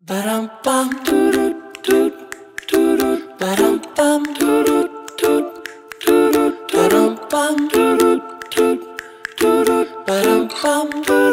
Badum bum doodoo doot doodoo badum bum doodoo doot doodoo badum bum doodoo doot doodoo badum bum doodoo